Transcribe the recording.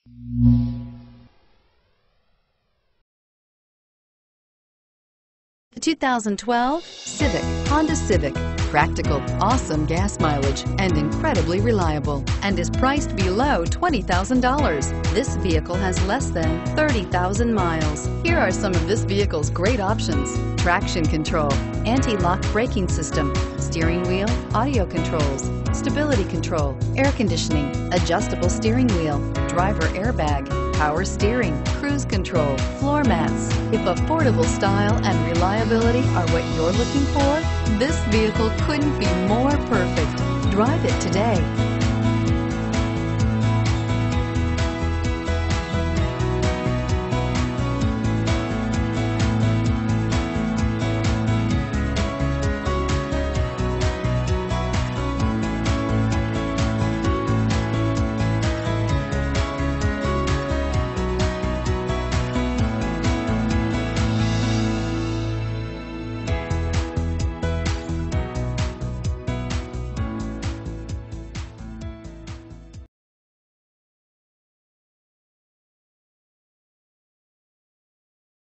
The 2012 Civic, Honda Civic. Practical, awesome gas mileage, and incredibly reliable, and is priced below $20,000. This vehicle has less than 30,000 miles. Here are some of this vehicle's great options: traction control, anti-lock braking system, steering wheel audio controls, stability control, air conditioning, adjustable steering wheel, driver airbag, power steering, cruise control, floor mats. If affordable style and reliability are what you're looking for, this vehicle couldn't be more perfect. Drive it today.